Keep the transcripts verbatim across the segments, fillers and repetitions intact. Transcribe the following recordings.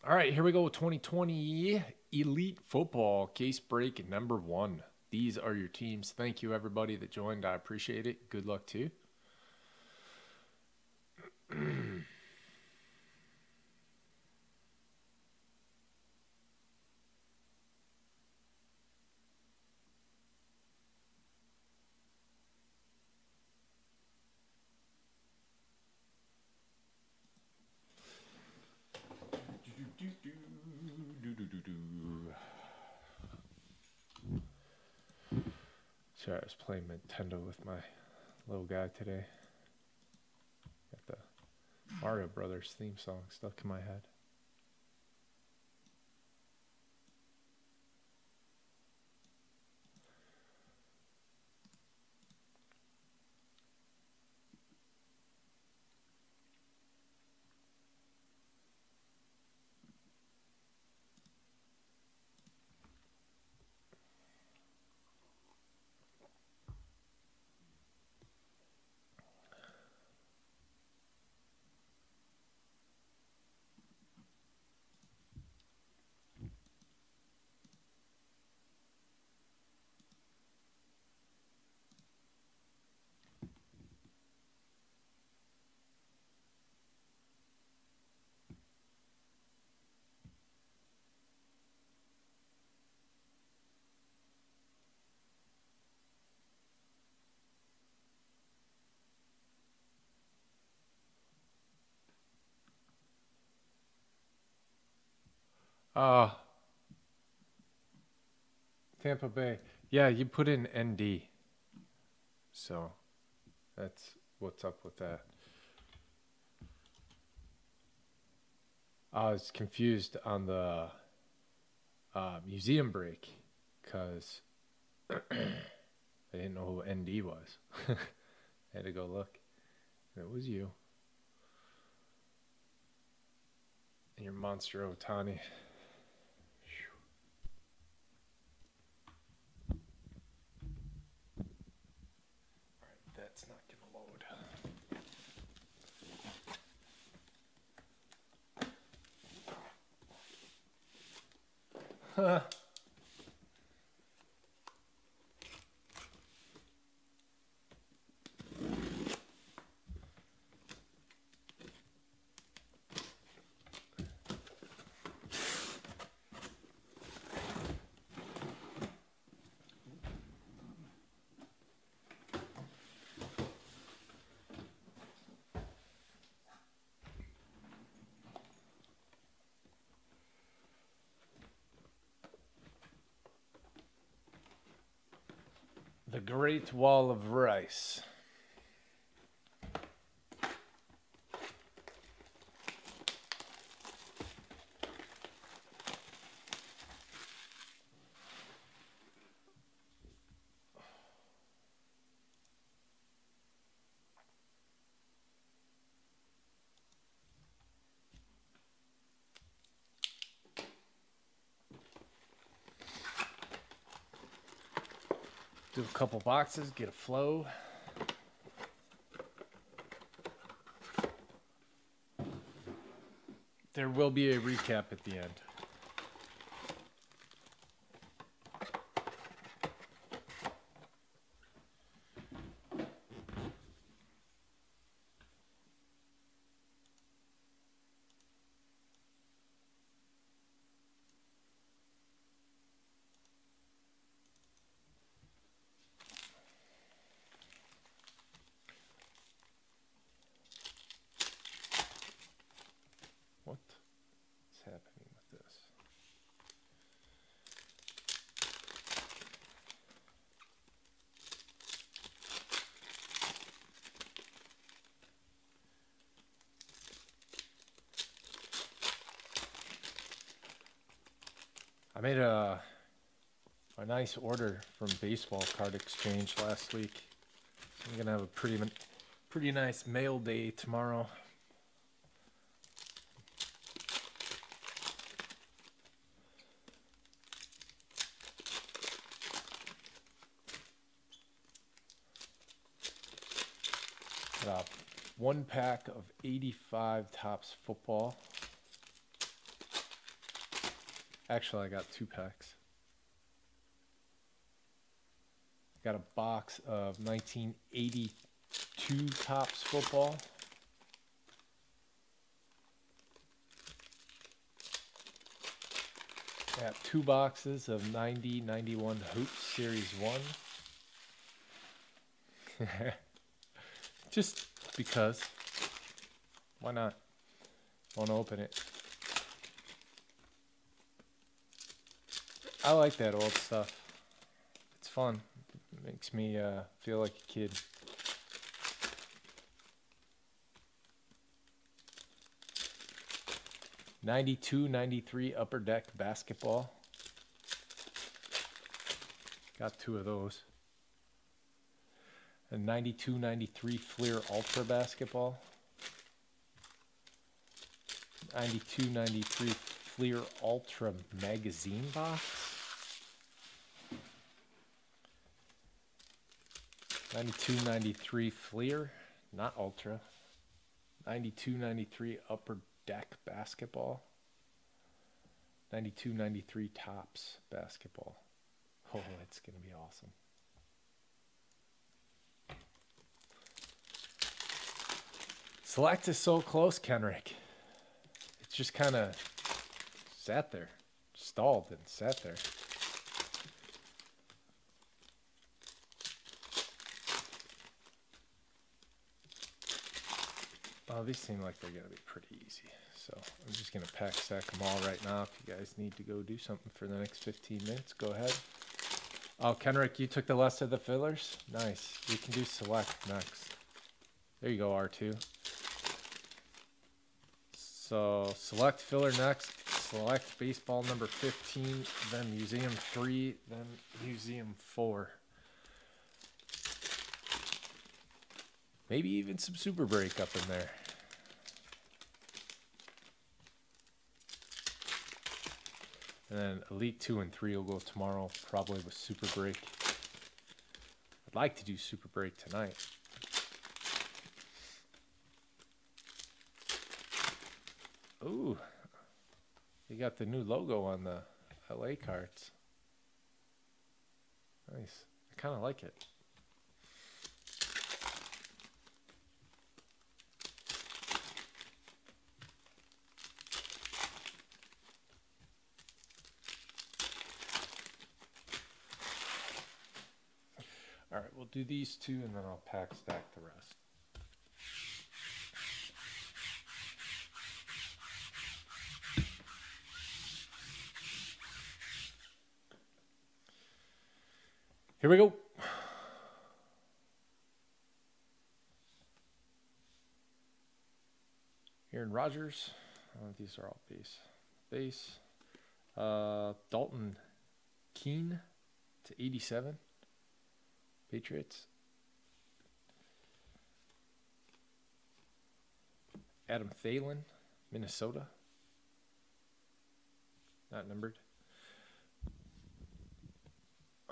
All right, here we go. twenty twenty Elite Football case break number one. These are your teams. Thank you, everybody that joined. I appreciate it. Good luck, too. Sorry, I was playing Nintendo with my little guy today. Got the Mario Brothers theme song stuck in my head. Uh, Tampa Bay. Yeah, you put in N D. So that's what's up with that. I was confused on the uh, museum break because I didn't know who N D was. I had to go look. And it was you. And your monster Otani. Alright, that's not gonna load. Huh. The Great Wall of Rice. Do a couple boxes, get a flow. There will be a recap at the end. What is happening with this? I made a a nice order from Baseball Card Exchange last week. So I'm gonna have a pretty pretty nice mail day tomorrow. Got one pack of eighty-five Topps football. Actually, I got two packs. Got a box of nineteen eighty-two Topps football. Got two boxes of ninety ninety-one Hoops Series one. Just because. Why not? Want to open it. I like that old stuff. It's fun. It makes me uh, feel like a kid. ninety-two ninety-three Upper Deck basketball. Got two of those. A ninety-two ninety-three Fleer Ultra basketball. ninety-two ninety-three Fleer Ultra magazine box. ninety-two ninety-three Fleer, not Ultra. ninety-two ninety-three Upper Deck basketball. ninety-two ninety-three Topps basketball. Oh, it's going to be awesome. Select is so close, Kenrick. It's just kind of sat there, stalled and sat there. Oh, these seem like they're going to be pretty easy. So I'm just going to pack stack them all right now. If you guys need to go do something for the next fifteen minutes, go ahead. Oh, Kenrick, you took the last of the fillers? Nice. We can do select next. There you go, R two. So select filler next. Select baseball number fifteen, then museum three, then museum four. Maybe even some super break up in there. And then Elite two and three will go tomorrow, probably with super break. I'd like to do super break tonight. Ooh, you got the new logo on the L A cards. Nice. I kind of like it. All right, we'll do these two and then I'll pack stack the rest. Here we go. Aaron Rodgers. Oh, these are all base. Base. Uh, Dalton Keene to eighty-seven. Patriots. Adam Thielen, Minnesota. Not numbered. Uh,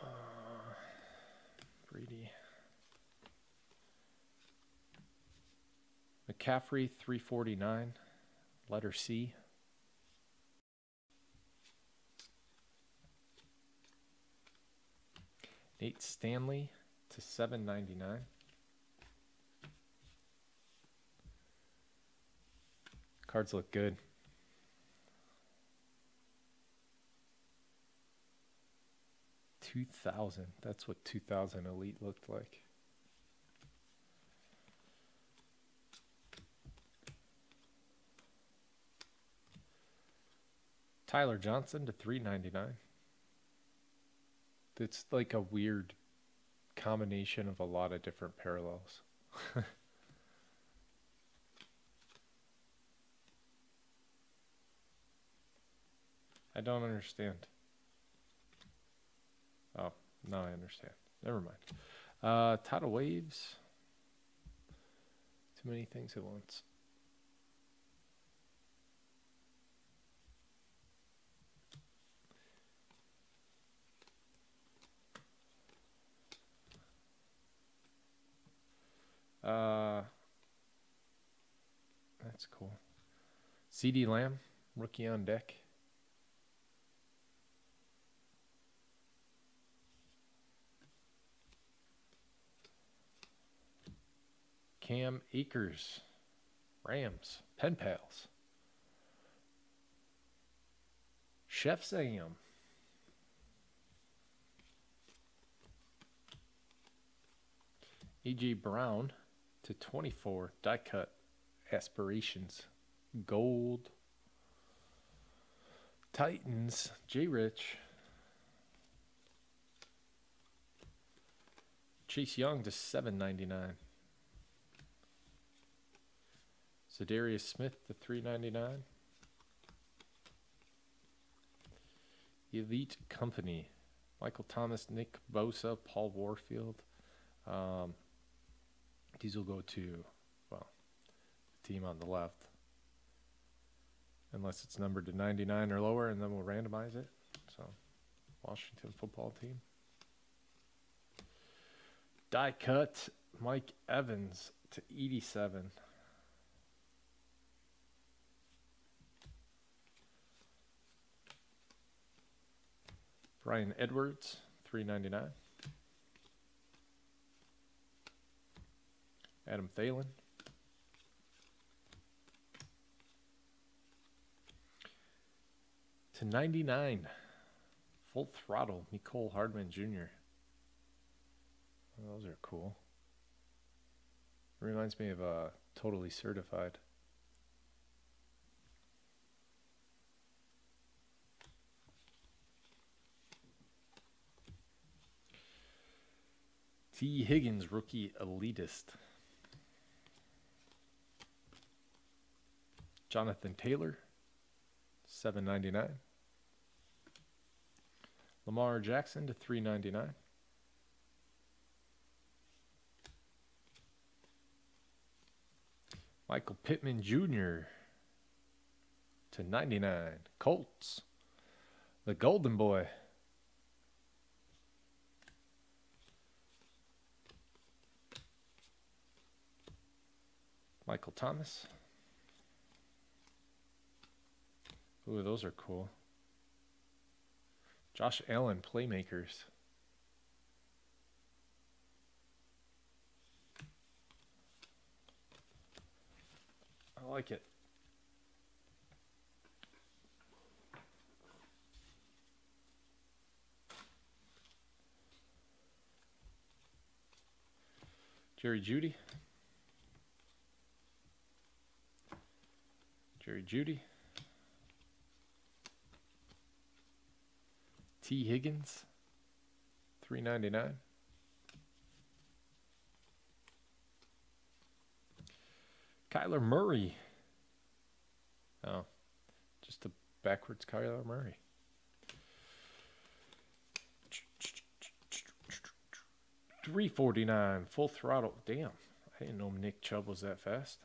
Brady. McCaffrey, three forty-nine. Letter C. Nate Stanley to seven ninety-nine. Cards look good. two thousand. That's what two thousand Elite looked like. Tyler Johnson to three ninety-nine. It's like a weird combination of a lot of different parallels. I don't understand. Oh, now I understand. Never mind. Uh, tidal waves. Too many things at once. Uh, that's cool. CeeDee Lamb, rookie on deck. Cam Akers, Rams, Pen Pals. Chef Sam. E J Brown to twenty-four, die cut, aspirations, gold. Titans, J Rich. Chase Young to seven ninety-nine. Za'Darius Smith to three ninety-nine. Elite Company, Michael Thomas, Nick Bosa, Paul Warfield. Um, these will go to, well, the team on the left. Unless it's numbered to ninety-nine or lower, and then we'll randomize it. So, Washington football team. Die cut, Mike Evans to eighty-seven. Brian Edwards, three ninety-nine. Adam Thielen. To ninety-nine. Full throttle, Mecole Hardman Junior Those are cool. Reminds me of uh, Totally Certified. T. Higgins, rookie elitist. Jonathan Taylor, seven ninety-nine. Lamar Jackson to three ninety-nine. Michael Pittman Junior to ninety-nine. Colts, the Golden Boy. Michael Thomas. Ooh, those are cool. Josh Allen, Playmakers. I like it. Jerry Jeudy. Jerry Jeudy. T. Higgins, three ninety-nine. Kyler Murray. Oh, just a backwards Kyler Murray. three forty-nine, full throttle. Damn, I didn't know Nick Chubb was that fast.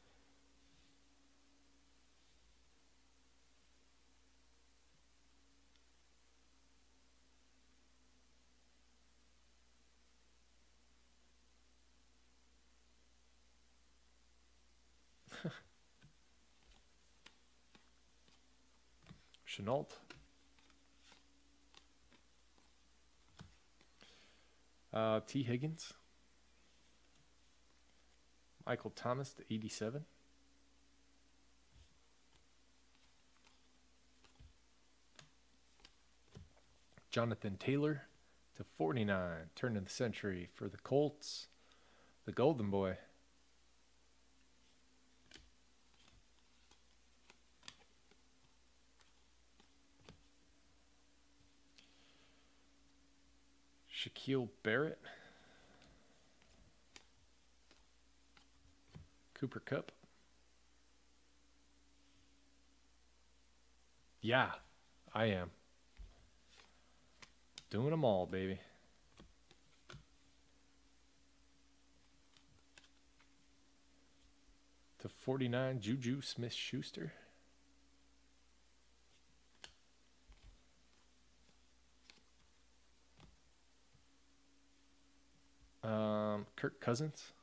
Chenault. Uh, T. Higgins. Michael Thomas to eighty-seven. Jonathan Taylor to forty-nine. Turn of the century for the Colts. The Golden Boy. Shaquille Barrett. Cooper Kupp. Yeah, I am. Doing them all, baby. To forty-nine, Juju Smith-Schuster. Um, Kirk Cousins.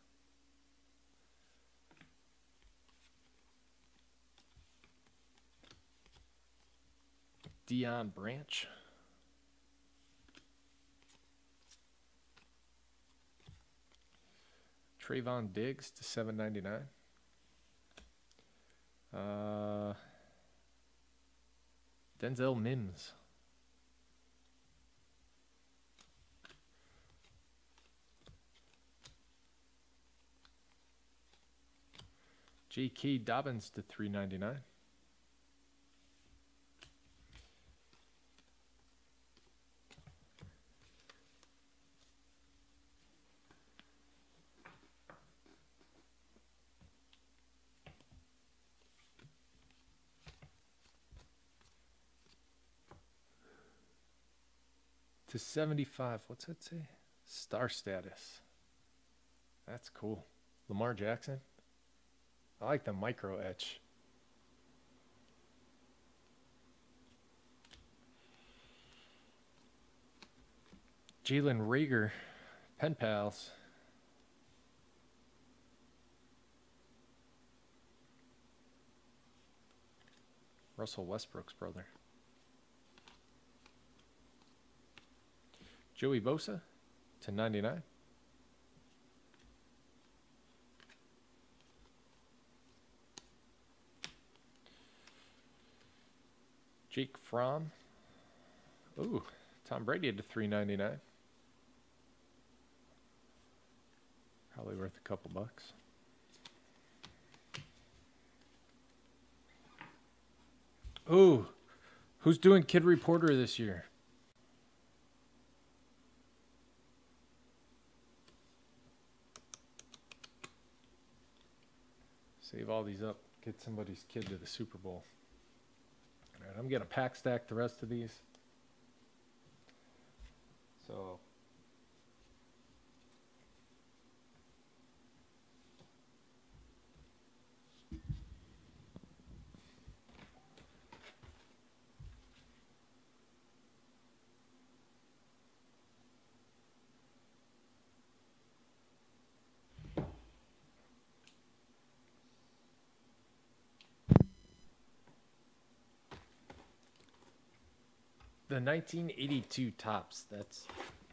Deion Branch. Trayvon Diggs to seven ninety-nine. Uh, Denzel Mims. J K. Dobbins to three ninety-nine. To seventy-five. What's that say? Star status. That's cool. Lamar Jackson. I like the micro etch. Jalen Reagor. Pen Pals. Russell Westbrook's brother. Joey Bosa to ninety-nine. Jake Fromm. Ooh, Tom Brady to three ninety-nine. Probably worth a couple bucks. Ooh, who's doing Kid Reporter this year? Save all these up. Get somebody's kid to the Super Bowl. All right, I'm going to pack stack the rest of these. So... The nineteen eighty-two Topps, that's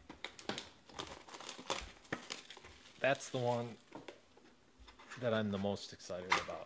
that's the one that I'm the most excited about.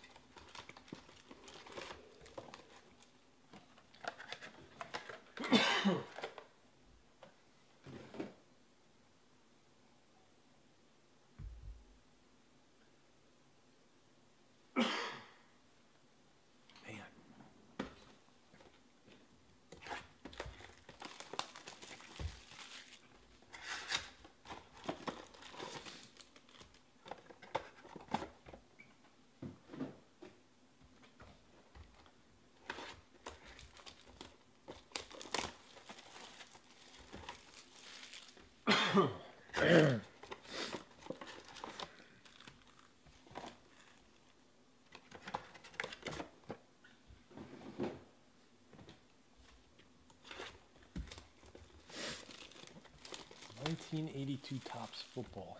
nineteen eighty-two Topps football.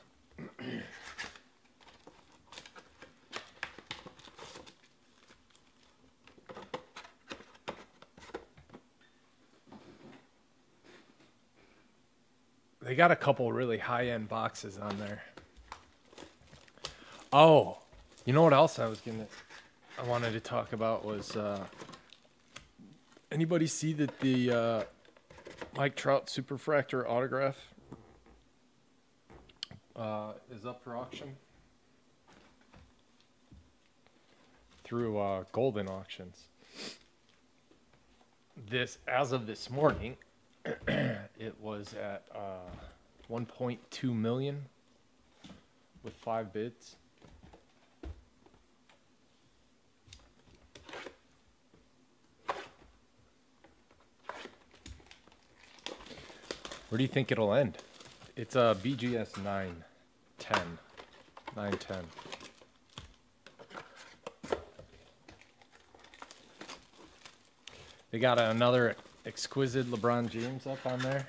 They got a couple really high-end boxes on there. Oh, you know what else I was gonna, I wanted to talk about was, uh, anybody see that the uh, Mike Trout Superfractor autograph uh, is up for auction through uh, Golden Auctions? This, as of this morning, it was at uh, one point two million with five bids. Where do you think it'll end? It's a B G S nine ten. nine ten. They got another exquisite LeBron James up on there.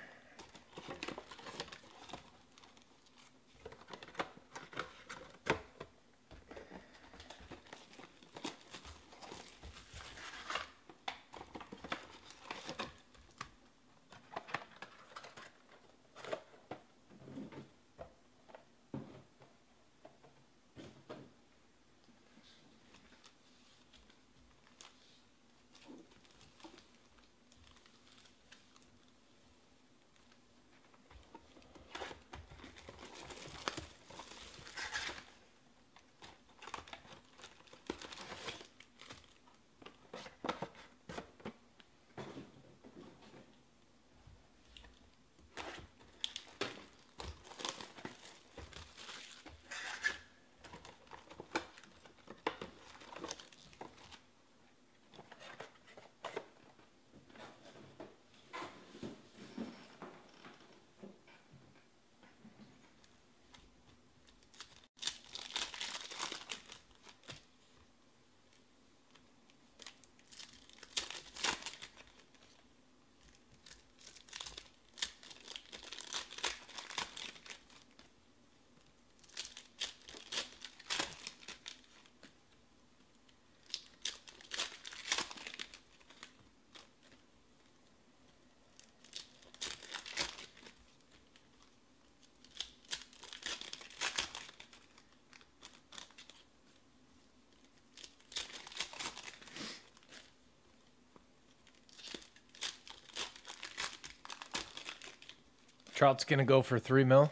Trout's gonna go for three mil.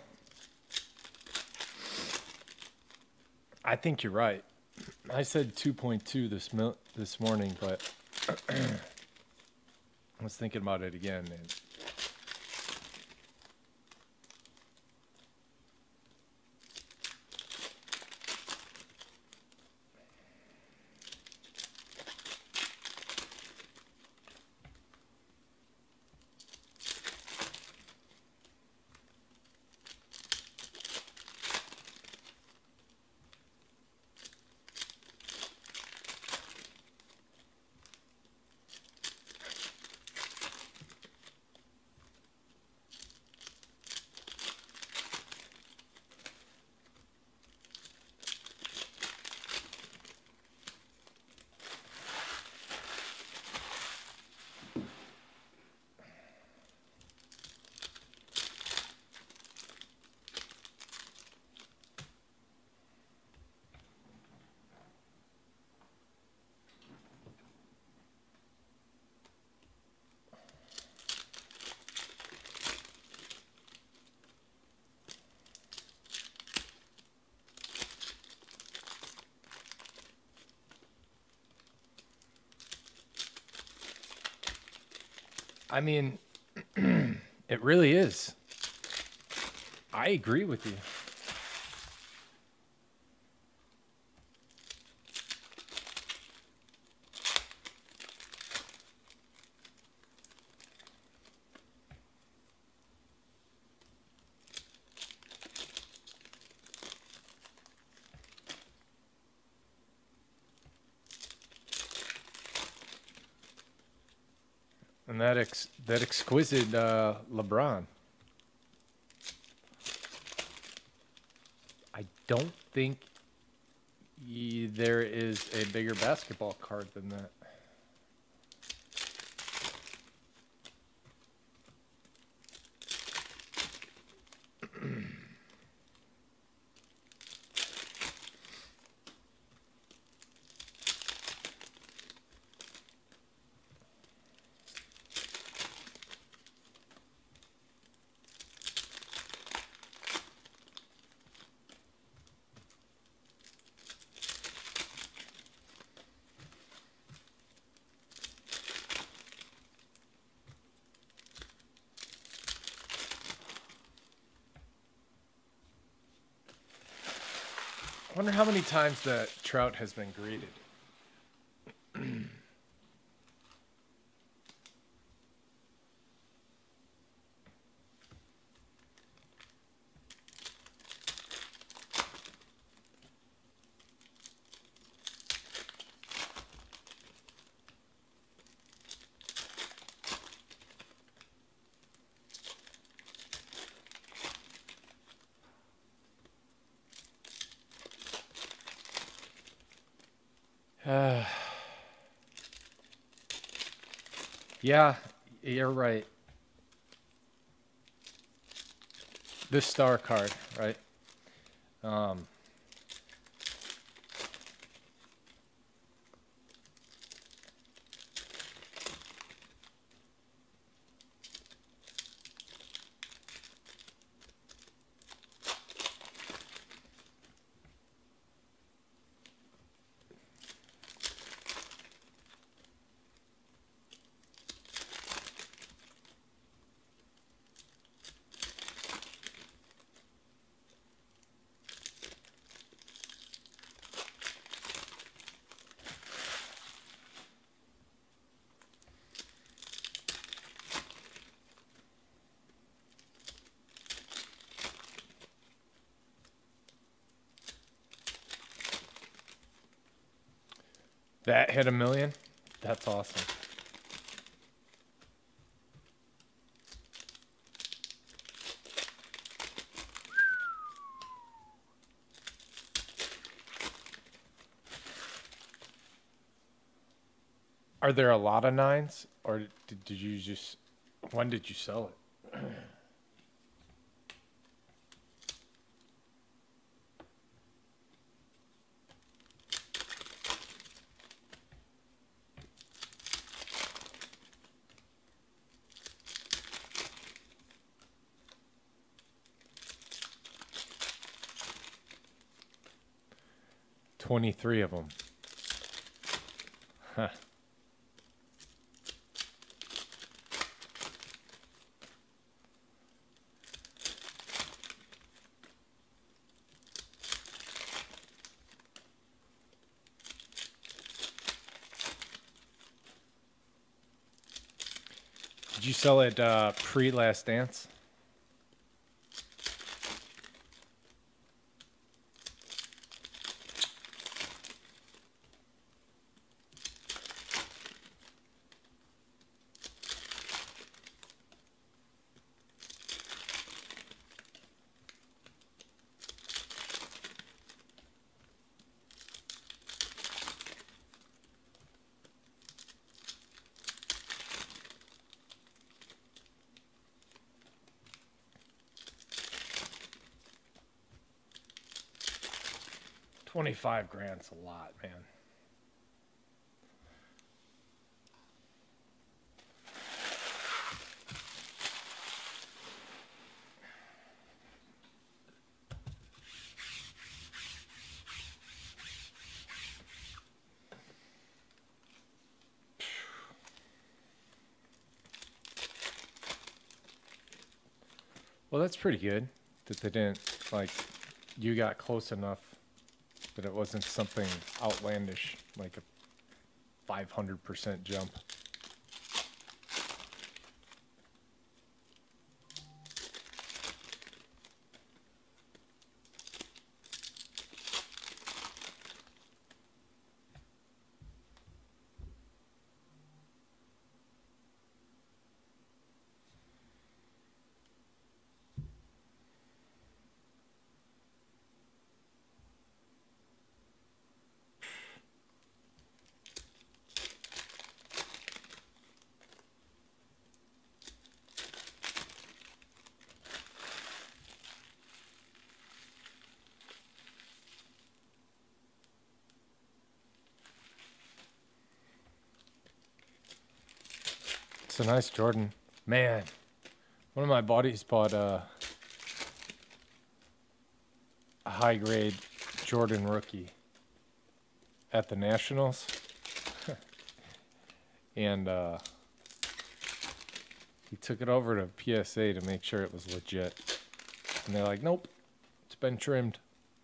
I think you're right. I said two point two this mil this morning, but I was thinking about it again. And I mean, it really is. I agree with you. And that ex that exquisite uh, LeBron. I don't think y there is a bigger basketball card than that. I wonder how many times that Trout has been graded. Uh, yeah, you're right. This star card, right? Um, that hit a million. That's awesome. Are there a lot of nines, or did, did you just, when did you sell it? twenty-three of them. Huh. Did you sell it uh, pre-Last Dance? twenty-five grand's a lot, man. Well, that's pretty good that they didn't, like, you got close enough that it wasn't something outlandish, like a five hundred percent jump. It's a nice Jordan. Man, one of my buddies bought a, a high-grade Jordan rookie at the Nationals. and uh, he took it over to P S A to make sure it was legit. And they're like, nope, it's been trimmed.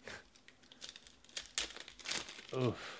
Oof.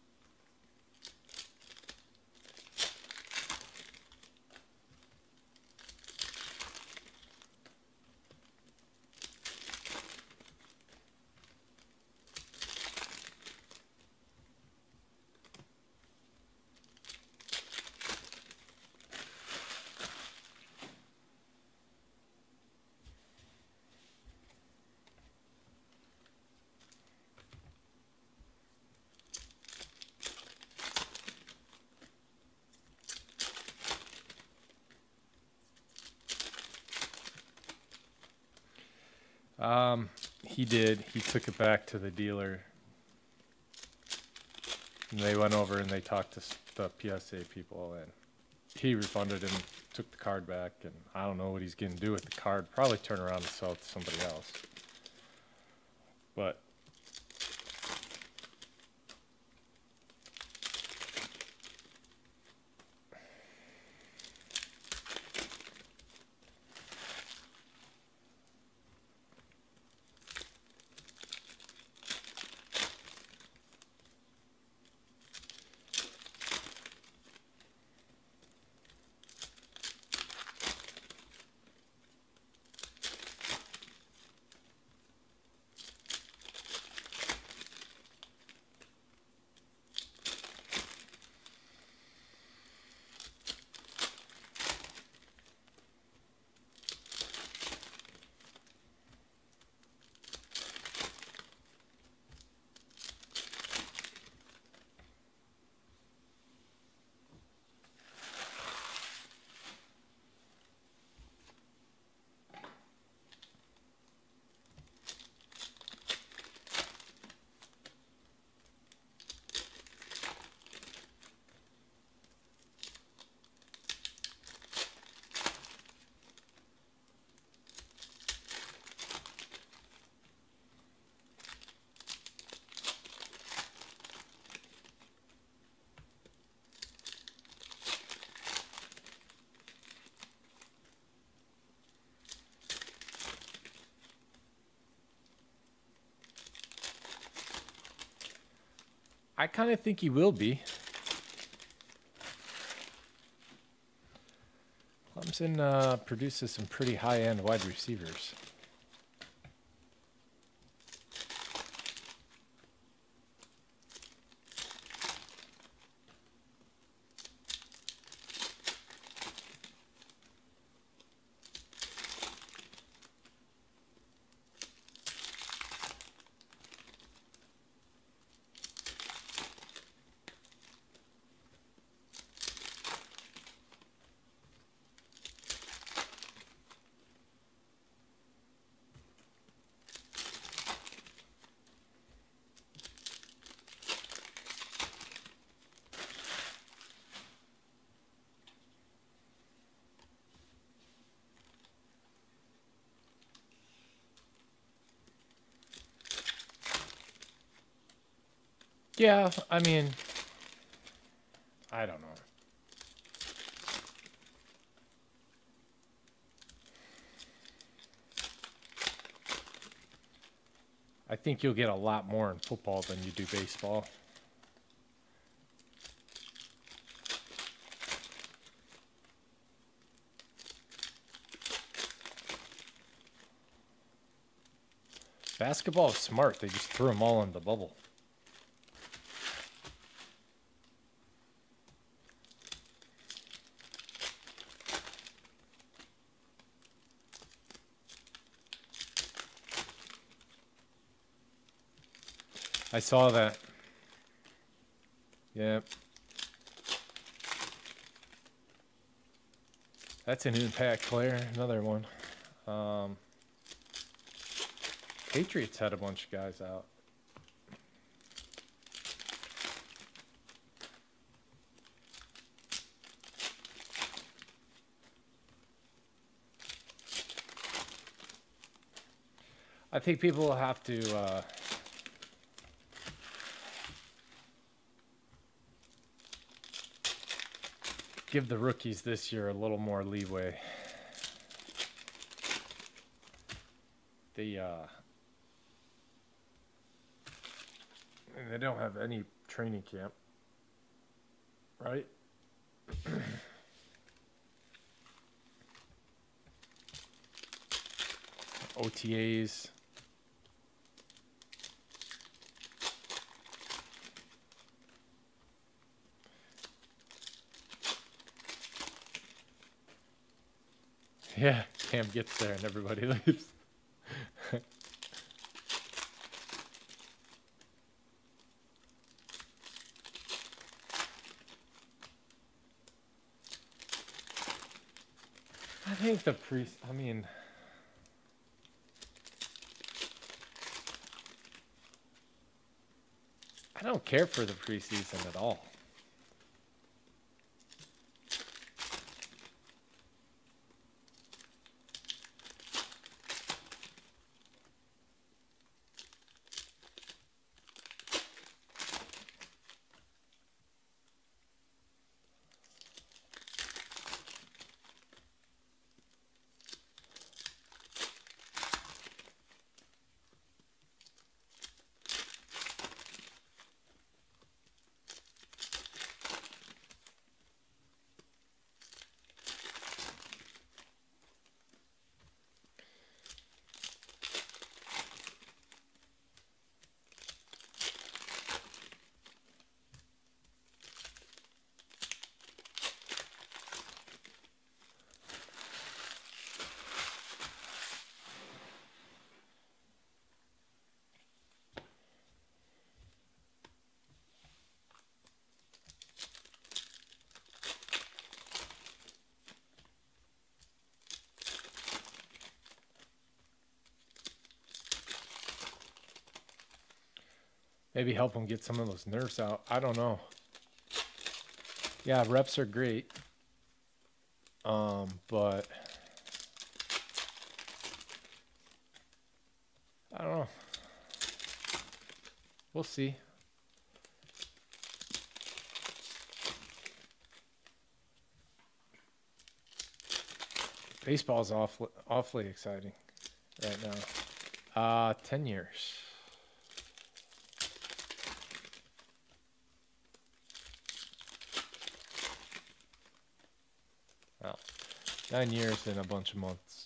Um, he did. He took it back to the dealer. And they went over and they talked to s- the P S A people, and he refunded him, took the card back, and I don't know what he's going to do with the card. Probably turn around and sell it to somebody else. But I kind of think he will be. Clemson uh, produces some pretty high-end wide receivers. Yeah, I mean, I don't know. I think you'll get a lot more in football than you do baseball. Basketball is smart. They just threw them all in the bubble. I saw that. Yep. That's an impact player. Another one. Um, Patriots had a bunch of guys out. I think people will have to uh, give the rookies this year a little more leeway. The uh, they don't have any training camp, right? O T As. Yeah, Cam gets there and everybody leaves. I think the pre I mean I don't care for the preseason at all. Maybe help him get some of those nerves out. I don't know. Yeah, reps are great. Um, but I don't know. We'll see. Baseball's awfully, awfully exciting right now. Uh, ten years. Well, nine years and a bunch of months.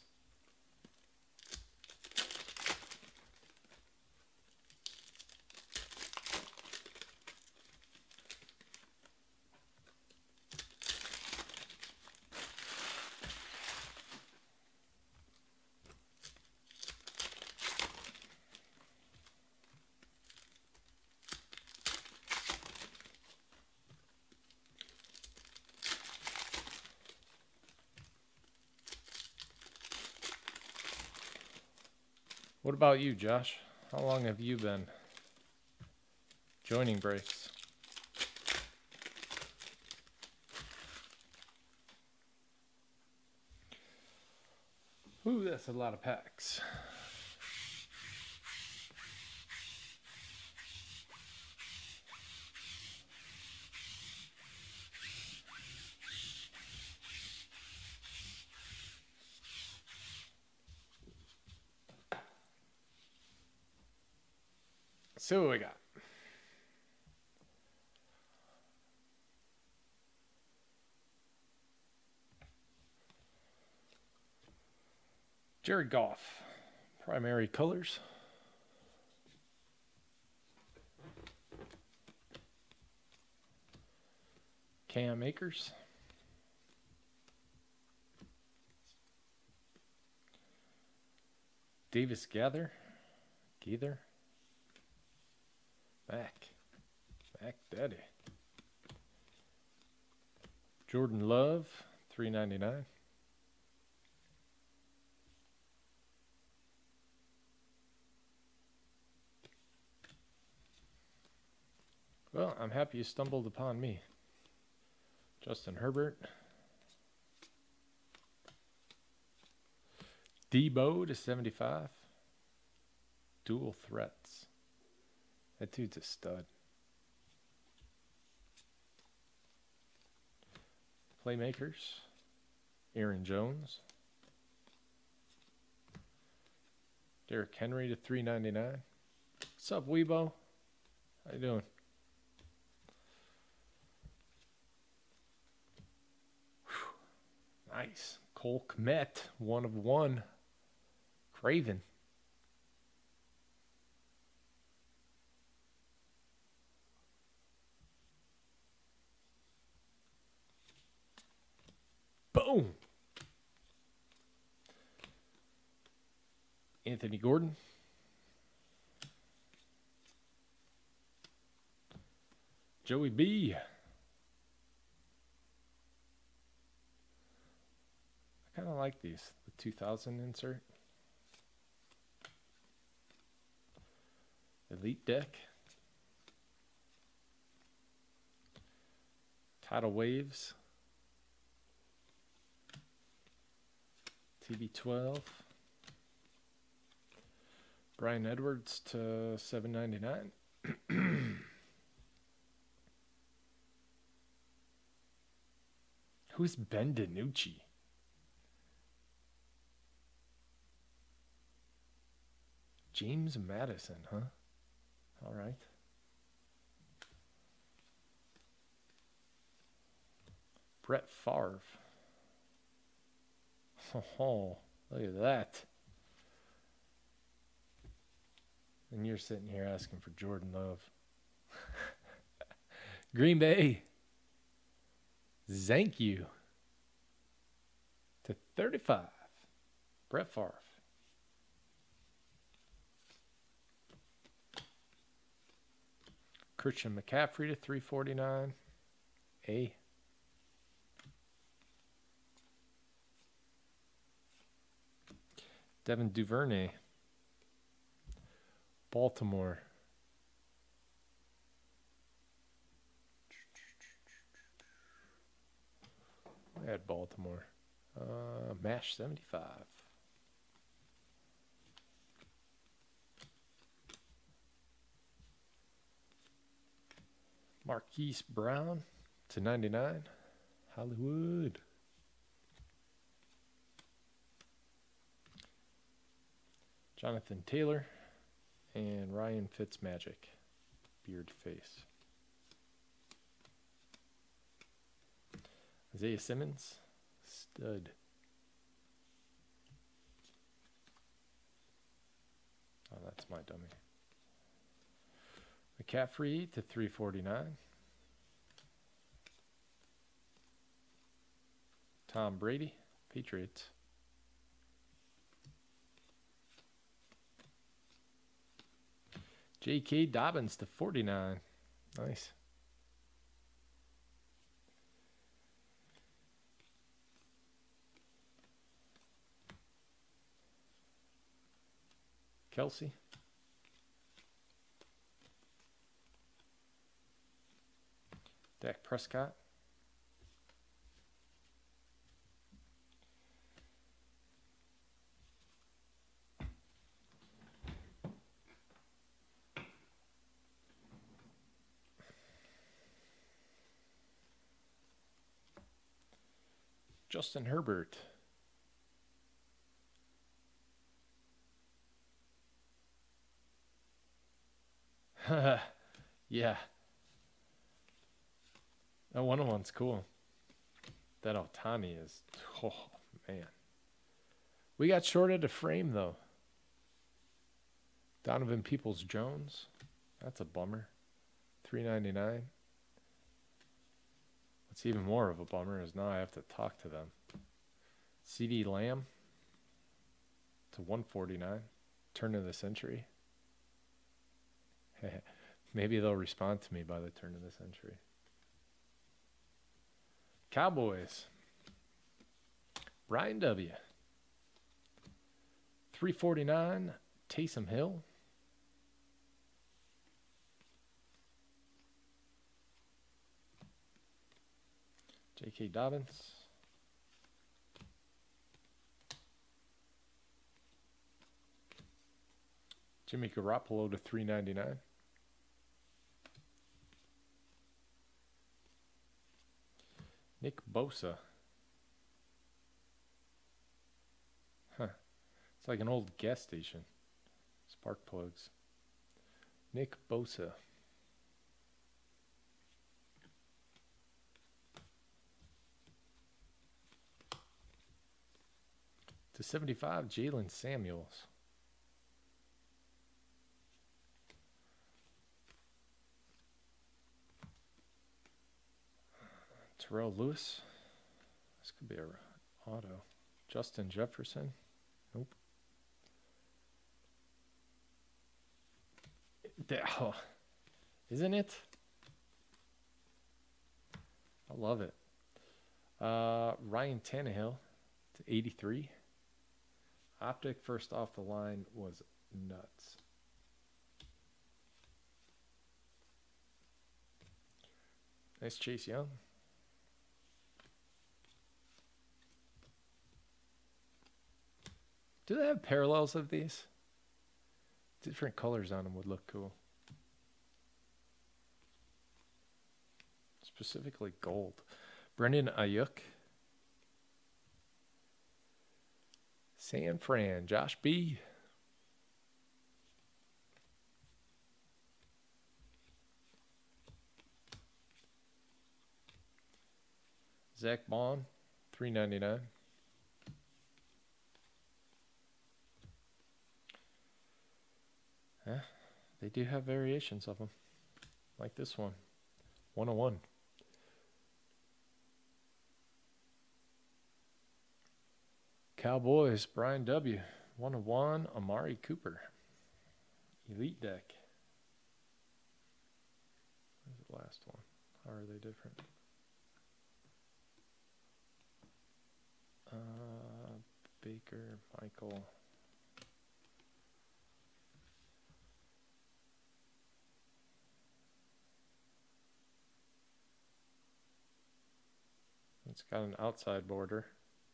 What about you, Josh? How long have you been joining breaks? Ooh, that's a lot of packs. So what we got? Jared Goff, primary colors. Cam Akers. Davis Gather. Gaither. Mac. Mac Daddy. Jordan Love, three ninety-nine. Well, I'm happy you stumbled upon me. Justin Herbert. Debo to seventy-five. Dual threats. That dude's a stud. Playmakers. Aaron Jones. Derrick Henry to three ninety-nine. What's up, Weebo? How you doing? Whew. Nice. Cole Kmet, one of one. Craven. Boom. Anthony Gordon. Joey B. I kind of like these. The two thousand insert. Elite deck. Tidal Waves. T B twelve. Brian Edwards to seven ninety-nine. Who's Ben DiNucci? James Madison, huh? All right. Brett Favre. Oh, look at that. And you're sitting here asking for Jordan Love. Green Bay. Thank you. To thirty-five. Brett Favre. Christian McCaffrey to three forty-nine. A. Devin Duvernay. Baltimore. I had Baltimore. Uh, MASH seventy-five. Marquise Brown to ninety-nine. Hollywood. Jonathan Taylor and Ryan Fitzmagic. Beard face. Isaiah Simmons. Stud. Oh, that's my dummy. McCaffrey to three forty-nine. Tom Brady, Patriots. J K. Dobbins to forty-nine. Nice. Kelsey. Dak Prescott. Justin Herbert. Yeah. That one on one's cool. That Ohtani is, oh man. We got shorted a frame though. Donovan Peoples-Jones. That's a bummer. three ninety-nine. What's even more of a bummer is now I have to talk to them. CeeDee Lamb to one forty-nine. Turn of the century. Maybe they'll respond to me by the turn of the century. Cowboys. Ryan W. three forty-nine. Taysom Hill. J K. Dobbins. Jimmy Garoppolo to three ninety-nine. Nick Bosa. Huh. It's like an old gas station. Spark plugs. Nick Bosa. To seventy-five, Jalen Samuels. Terrell Lewis. This could be a auto. Justin Jefferson. Nope. Oh, isn't it? I love it. Uh, Ryan Tannehill to eighty-three. Optic first off the line was nuts. Nice Chase Young. Do they have parallels of these? Different colors on them would look cool. Specifically gold. Brendan Ayuk. San Fran. Josh B. Zach Bond. three ninety-nine. Yeah, they do have variations of them. Like this one. one oh one. Cowboys, Brian W. one oh one, Amari Cooper. Elite deck. Where's the last one? How are they different? Uh, Baker, Michael. It's got an outside border.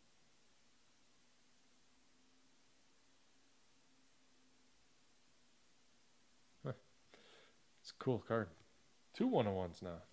Huh. It's a cool card. Two one oh ones now.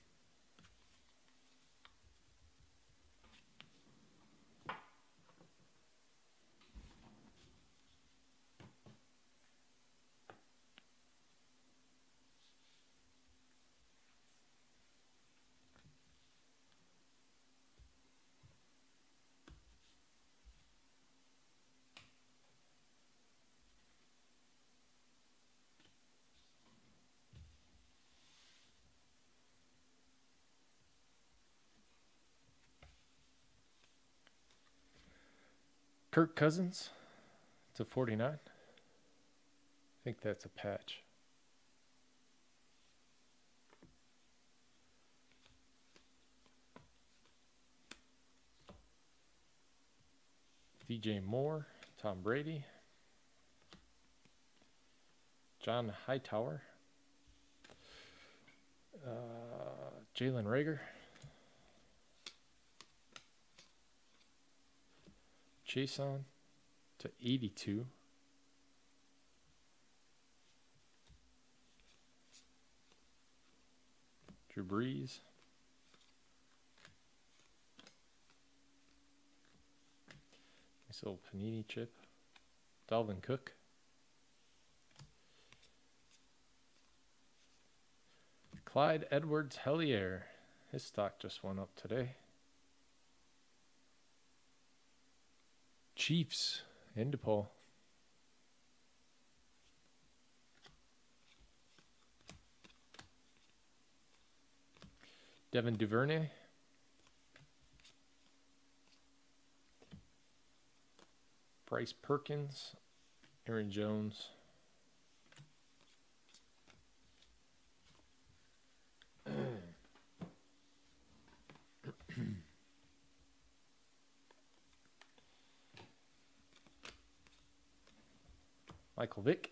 Kirk Cousins to forty-nine. I think that's a patch. D J Moore, Tom Brady, John Hightower, uh, Jalen Reagor, Chason to eighty-two. Drew Brees. Nice little Panini chip. Dalvin Cook. Clyde Edwards-Helaire. His stock just went up today. Chiefs. Into Paul. Devin Duvernay. Bryce Perkins. Aaron Jones. Michael Vick.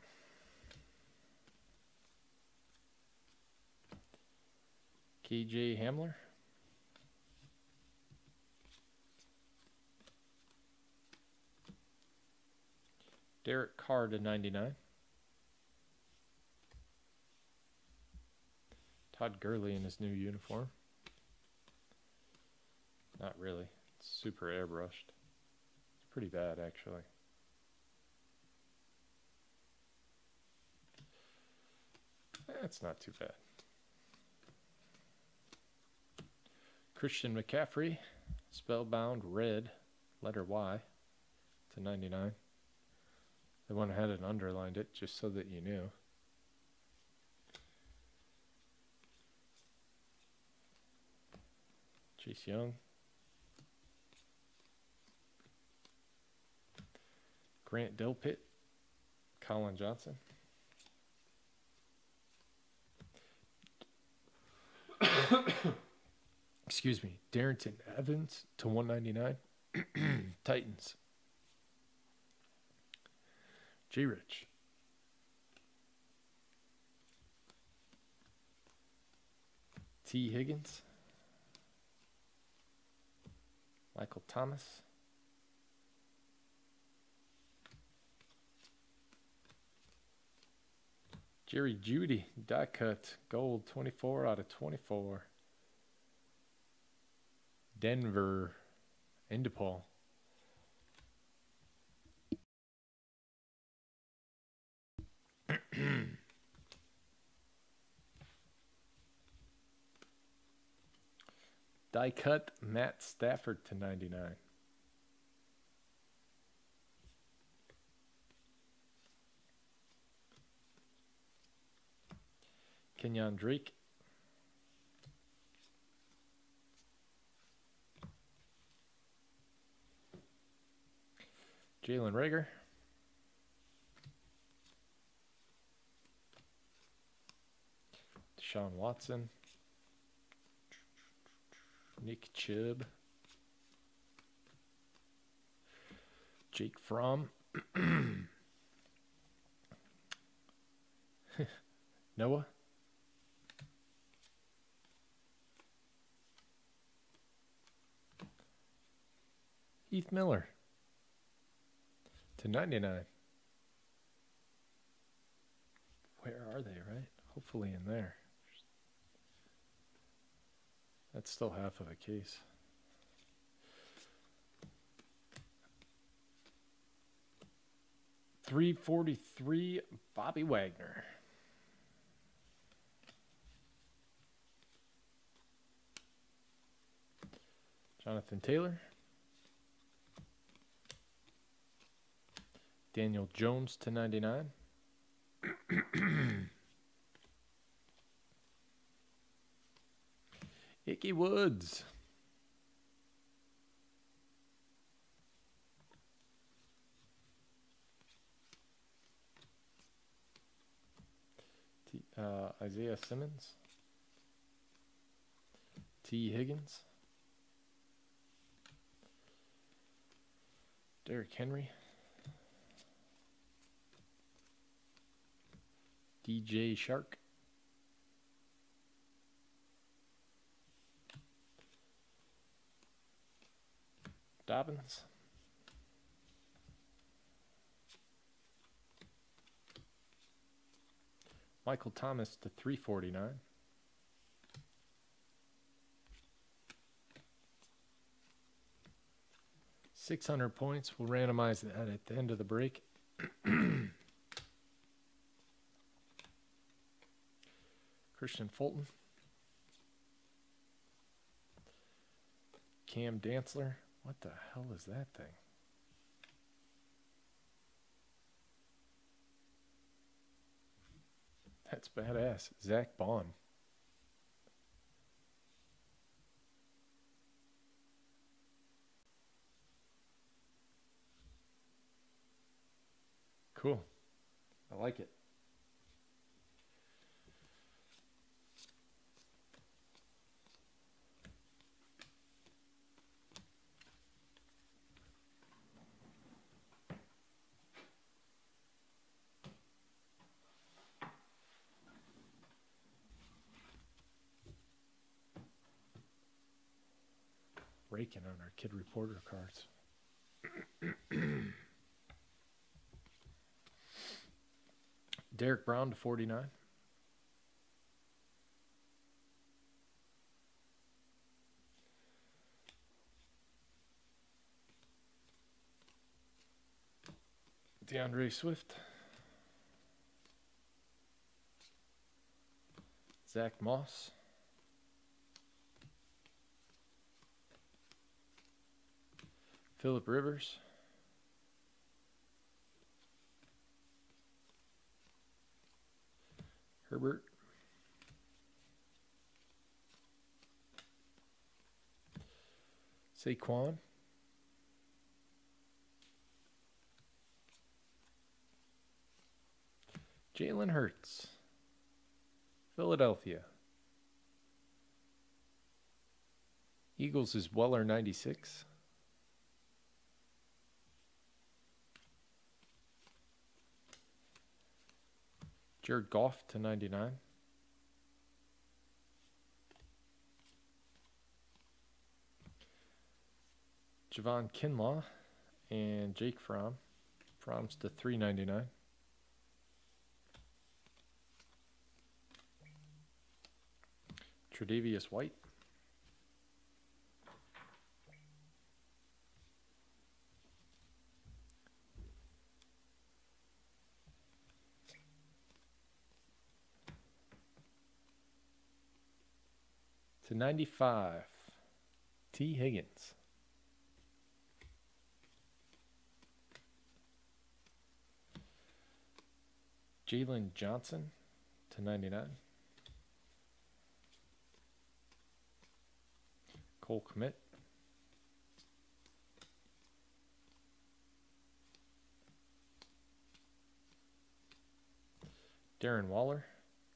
K J Hamler. Derek Carr to ninety-nine. Todd Gurley in his new uniform. Not really. It's super airbrushed. It's pretty bad, actually. That's not too bad. Christian McCaffrey, Spellbound Red, letter Y, to ninety-nine. They went ahead and underlined it just so that you knew. Chase Young. Grant Delpit, Colin Johnson. Excuse me, Darrington Evans to one ninety-nine. Titans. G Rich. T Higgins. Michael Thomas. Jerry Jeudy, die cut, gold, twenty-four out of twenty-four. Denver, Indepol. Die cut, Matt Stafford to ninety-nine. Kenyon Drake. Jalen Reagor. Deshaun Watson. Nick Chubb. Jake Fromm. Noah. Heath Miller to ninety-nine. Where are they, right? Hopefully in there. That's still half of a case. three forty-three, Bobby Wagner. Jonathan Taylor. Daniel Jones to ninety-nine. Ickey Woods. Uh, Isaiah Simmons. T. Higgins. Derrick Henry. D J Shark. Dobbins. Michael Thomas to three forty-nine. six hundred points. We'll randomize that at the end of the break. Christian Fulton. Cam Dantzler. What the hell is that thing? That's badass. Zach Bond. Cool. I like it. Raking on our Kid Reporter cards. Derek Brown to forty-nine. DeAndre Swift. Zach Moss. Phillip Rivers. Herbert. Saquon. Jalen Hurts. Philadelphia. Eagles is Weller ninety-six. Jared Goff to ninety-nine. Javon Kinlaw and Jake Fromm. Fromm's to three ninety-nine. Tre'Davious White. To ninety-five, T. Higgins. Jalen Johnson to ninety-nine. Cole Kmet. Darren Waller.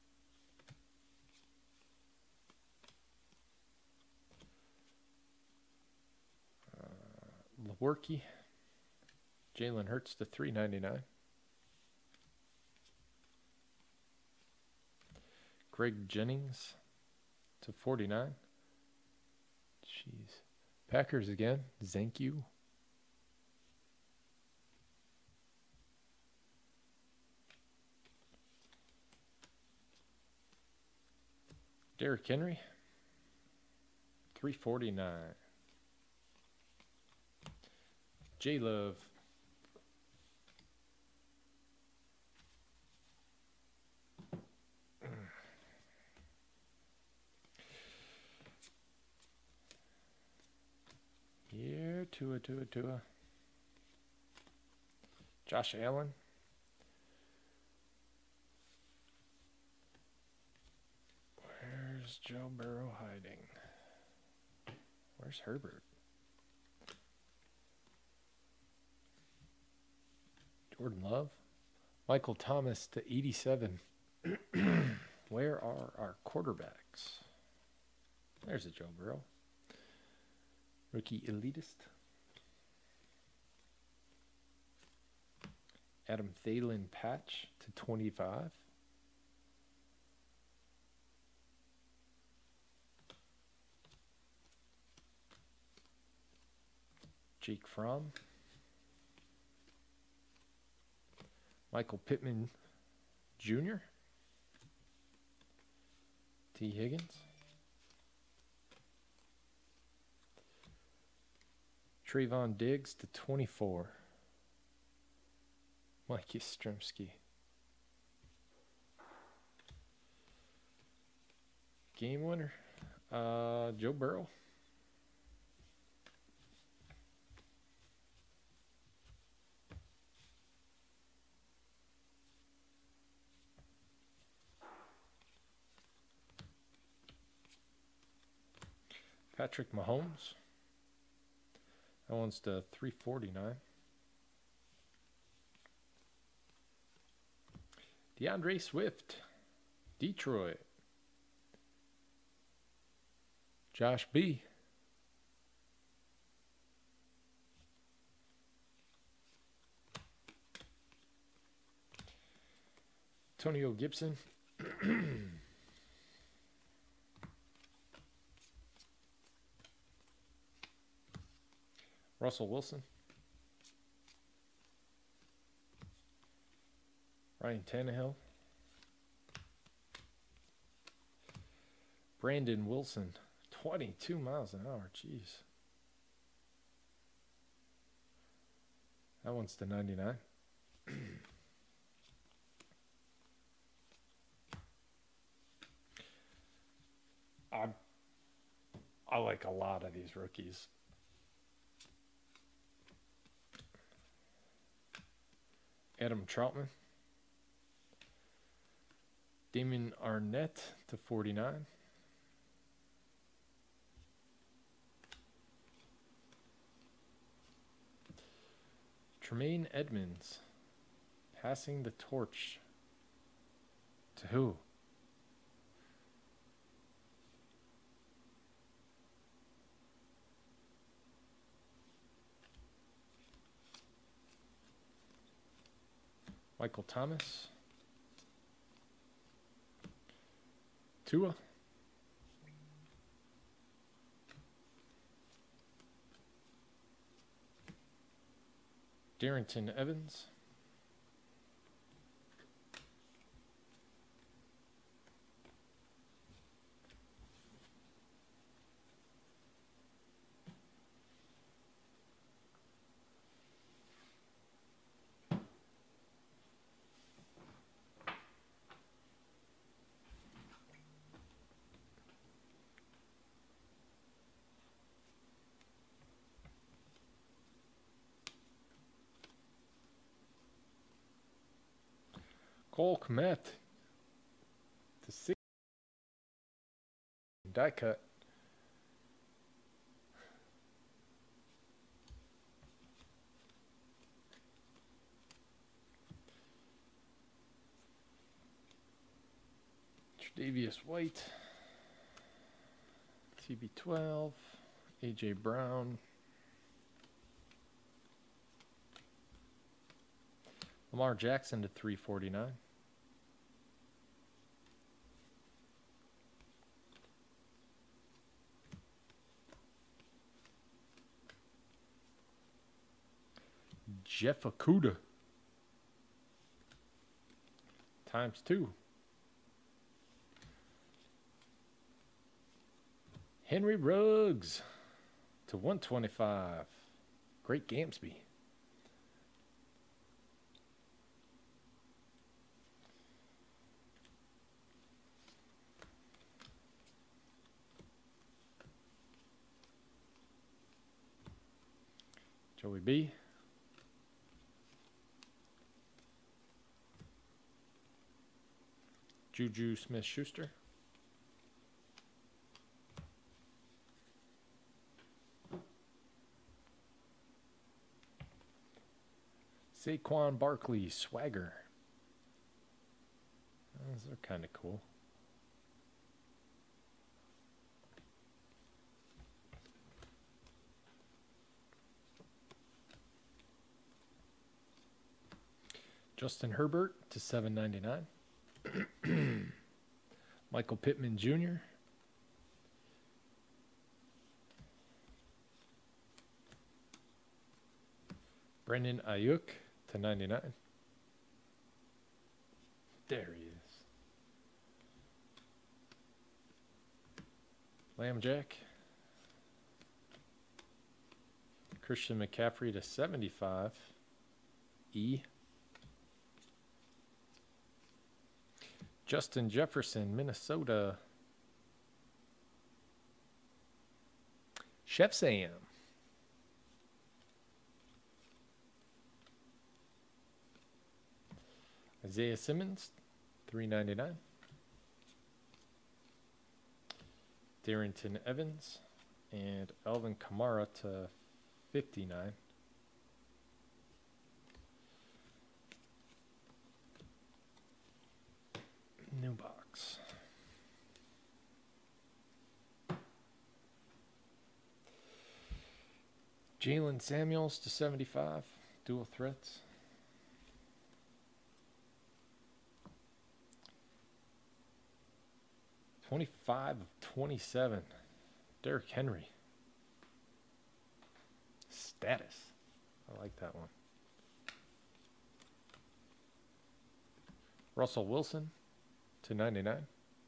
Lewerke. Jalen Hurts to three ninety-nine. Greg Jennings to forty-nine. Jeez. Packers again. Thank you. Derrick Henry. three forty-nine. J Love. Here, Tua, Tua, Tua. Josh Allen. Where's Joe Burrow hiding? Where's Herbert? Jordan Love. Michael Thomas to eighty-seven. Where are our quarterbacks? There's a Joe Burrow. Rookie elitist. Adam Thielen patch to twenty-five. Jake Fromm. Michael Pittman Junior T. Higgins. Trayvon Diggs to twenty-four. Mike Yastrzemski. Game winner. Uh, Joe Burrow. Patrick Mahomes. That one's to three forty-nine. DeAndre Swift, Detroit. Josh B. Antonio Gibson. Russell Wilson. Ryan Tannehill. Brandon Wilson. twenty-two miles an hour. Jeez. That one's to ninety-nine. I I like a lot of these rookies. Adam Troutman. Damon Arnett to forty-nine. Tremaine Edmonds. Passing the torch. To who? Michael Thomas. Tua. Darrington Evans. Cole Kmet to six. Die cut. Tre'Davious White. T B twelve. A J Brown. Lamar Jackson to three forty-nine. Jeff Okudah. Times two. Henry Ruggs to one twenty-five. Great Gamsby. Joey B. Juju Smith-Schuster. Saquon Barkley, Swagger. Those are kind of cool. Justin Herbert to seven ninety-nine. Michael Pittman Junior Brandon Ayuk to ninety-nine. There he is. Lamb Jack. Christian McCaffrey to seventy-five. E. Justin Jefferson, Minnesota. Chef Sam. Isaiah Simmons, three ninety-nine. Darrington Evans and Alvin Kamara to fifty-nine. New box. Jalen Samuels to seventy-five. Dual threats. twenty-five of twenty-seven. Derrick Henry. Status. I like that one. Russell Wilson to ninety-nine.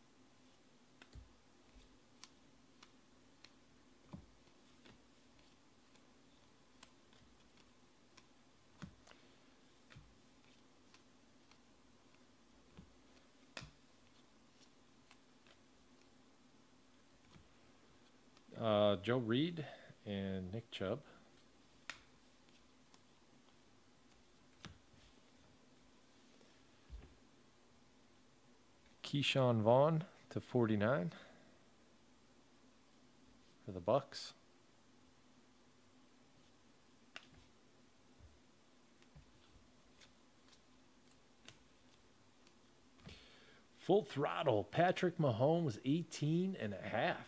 Uh, Joe Reed and Nick Chubb. Keyshawn Vaughn to forty-nine for the Bucks. Full throttle, Patrick Mahomes, eighteen and a half.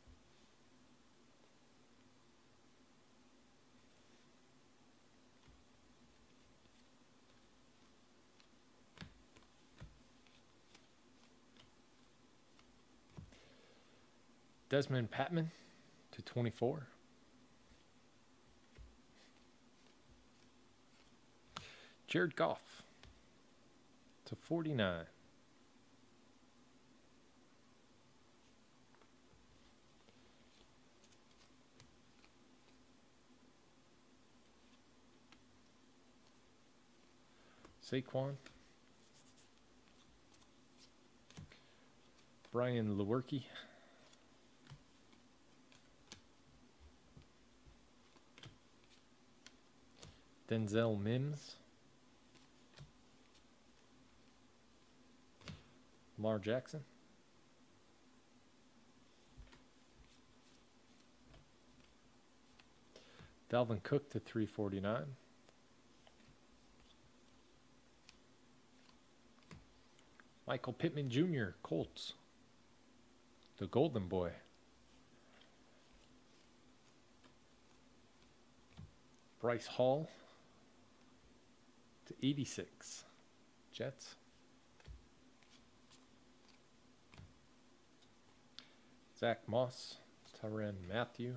Desmond Patman to twenty-four. Jared Goff to forty-nine. Saquon. Brian Lewerke. Denzel Mims. Lamar Jackson. Dalvin Cook to three forty-nine. Michael Pittman Junior, Colts. The Golden Boy. Bryce Hall to eighty-six. Jets. Zach Moss, Tyrann Mathieu.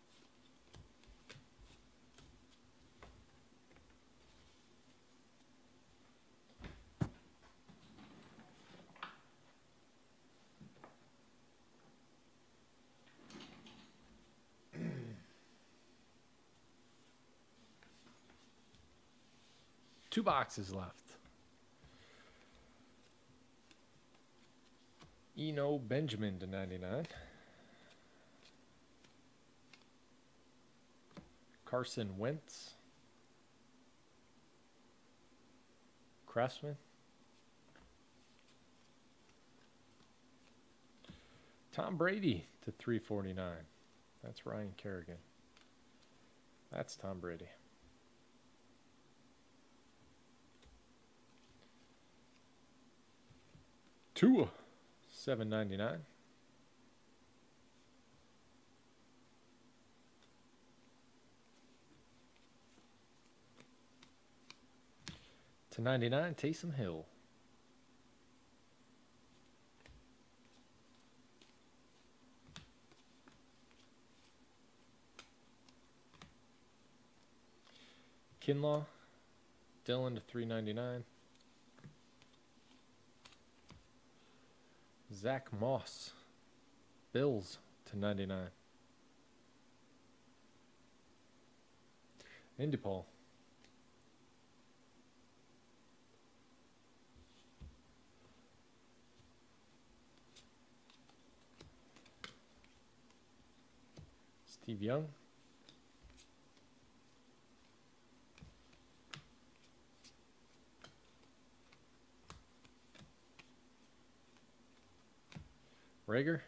Two boxes left. Eno Benjamin to ninety-nine. Carson Wentz. Craftsman. Tom Brady to three forty-nine. That's Ryan Kerrigan. That's Tom Brady. Tua, seven ninety-nine. to ninety-nine, Taysom Hill. Kinlaw, Dillon to three ninety-nine. Zach Moss, Bills to ninety-nine. Indy Paul. Steve Young. Rager.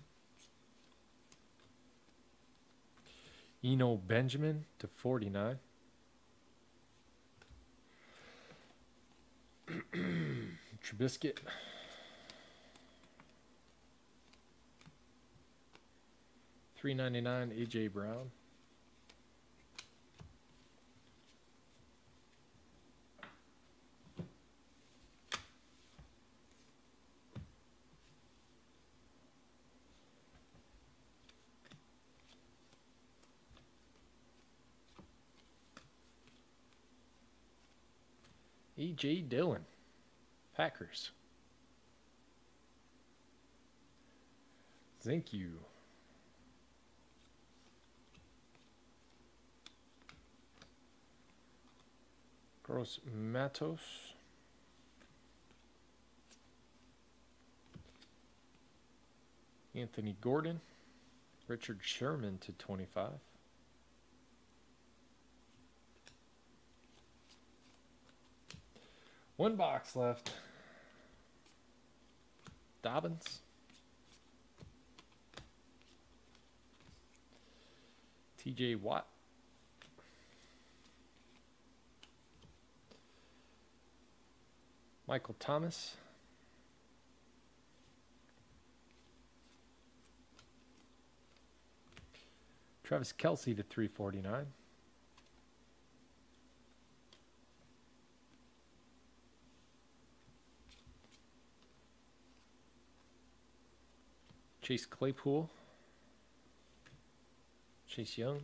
Eno Benjamin to forty-nine. Trubisky. three ninety-nine, A J Brown. E J Dillon, Packers. Thank you. Gross Matos. Anthony Gordon. Richard Sherman to twenty-five. One box left. Dobbins. T J Watt. Michael Thomas. Travis Kelce to three forty-nine. Chase Claypool. Chase Young.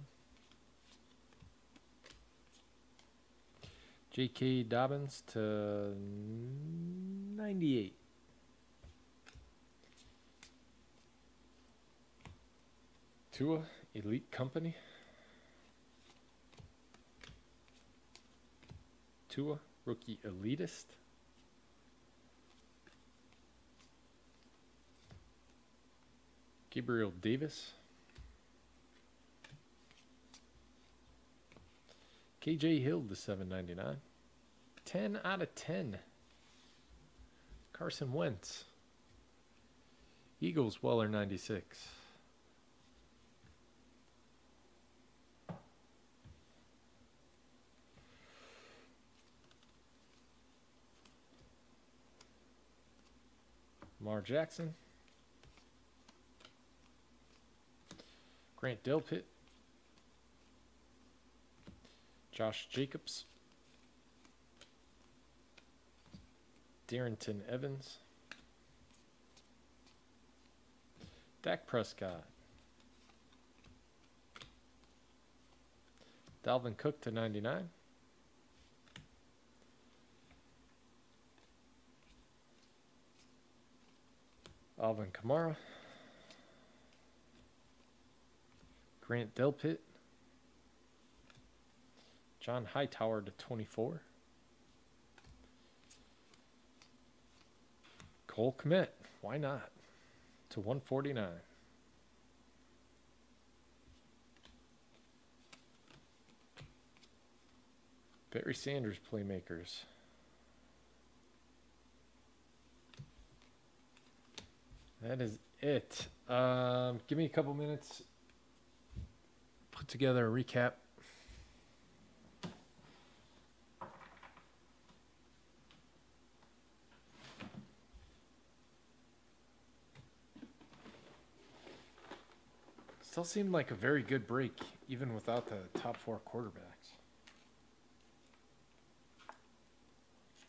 J K Dobbins to ninety-eight. Tua, Elite Company. Tua, Rookie Elitist. Gabriel Davis. K J Hill to seven ninety-nine. ten out of ten. Carson Wentz. Eagles Weller ninety-six. Lamar Jackson. Grant Delpit. Josh Jacobs. Darrington Evans. Dak Prescott. Dalvin Cook to ninety-nine. Alvin Kamara. Grant Delpit. John Hightower to twenty-four. Cole Kmet. Why not? To one forty-nine. Barry Sanders playmakers. That is it. Um, give me a couple minutes. Put together a recap. Still seemed like a very good break, even without the top four quarterbacks.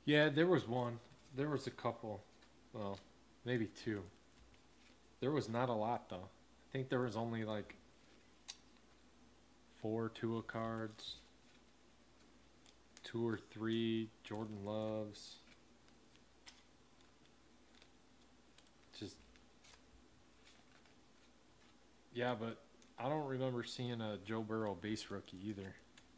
Yeah, there was one. There was a couple. Well, maybe two. There was not a lot though. I think there was only like four Tua cards, two or three Jordan Loves. Just yeah, but I don't remember seeing a Joe Burrow base rookie either.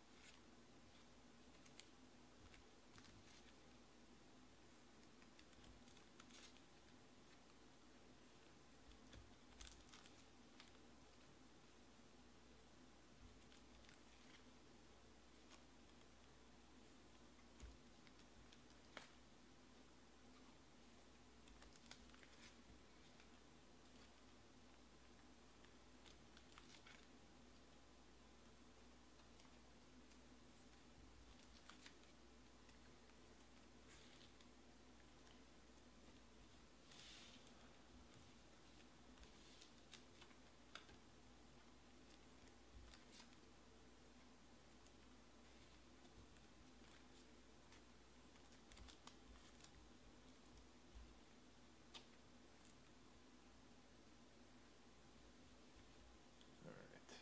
All right.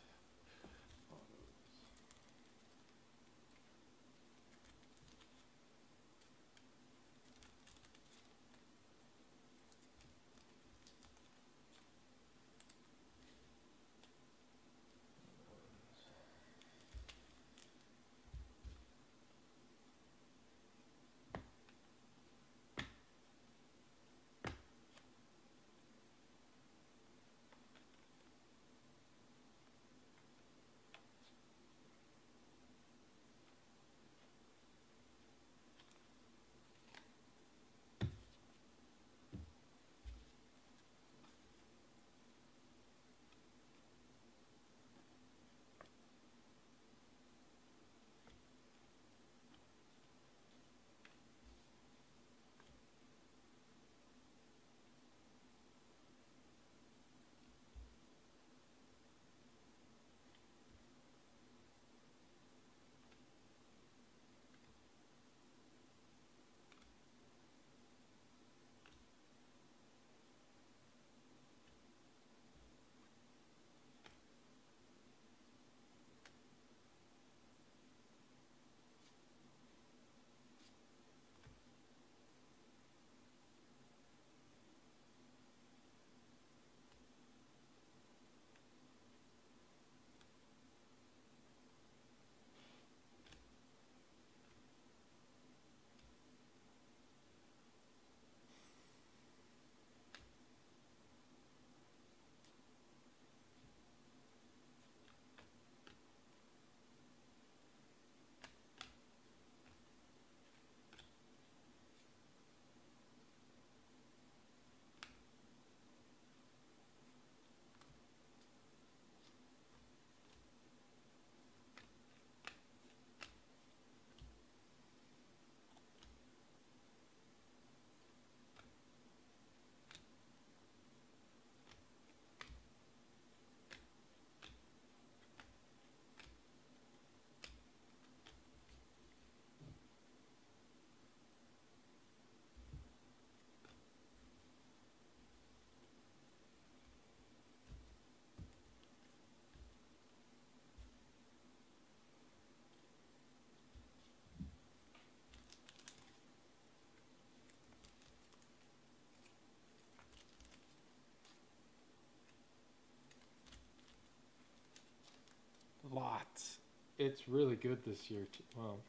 Lots. It's really good this year. Well,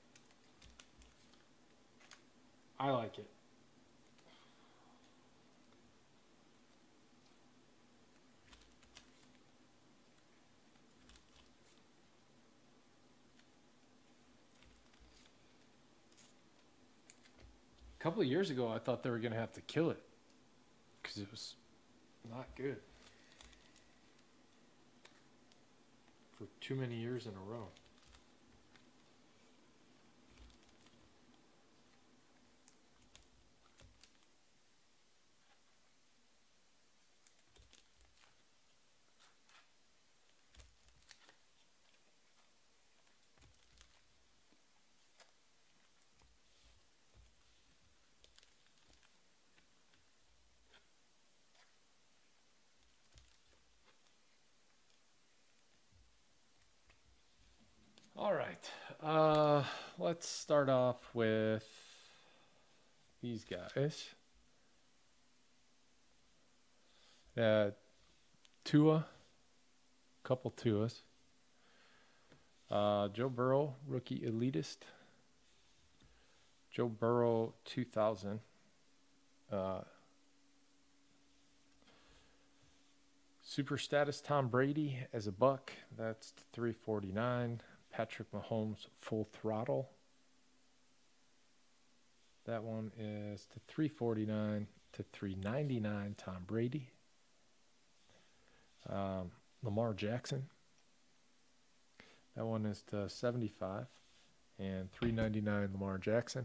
I like it. A couple of years ago, I thought they were going to have to kill it because it was not good for too many years in a row. right. Uh, let's start off with these guys. Uh, Tua, couple Tuas. Uh, Joe Burrow, rookie elitist. Joe Burrow, two thousand. Uh, super status Tom Brady as a buck. That's three forty-nine. Patrick Mahomes, full throttle. That one is to three forty-nine to three ninety-nine. Tom Brady. Um, Lamar Jackson. That one is to seventy-five and three ninety-nine. Lamar Jackson.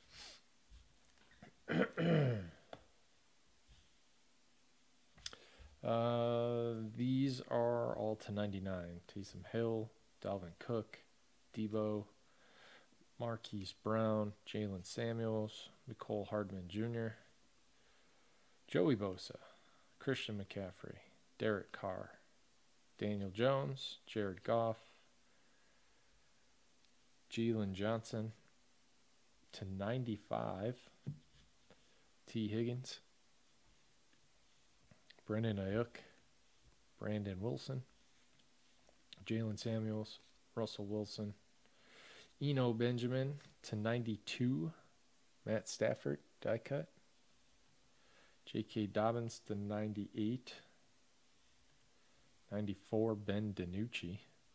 uh, these are all to ninety-nine. Taysom Hill, Dalvin Cook, Debo, Marquise Brown, Jalen Samuels, Mecole Hardman Junior, Joey Bosa, Christian McCaffrey, Derek Carr, Daniel Jones, Jared Goff, Jalen Johnson, to ninety-five, T. Higgins, Brendan Ayuk, Brandon Wilson, Jalen Samuels, Russell Wilson, Eno Benjamin to ninety-two, Matt Stafford, die cut, J K. Dobbins to ninety-eight, ninety-four, Ben DiNucci,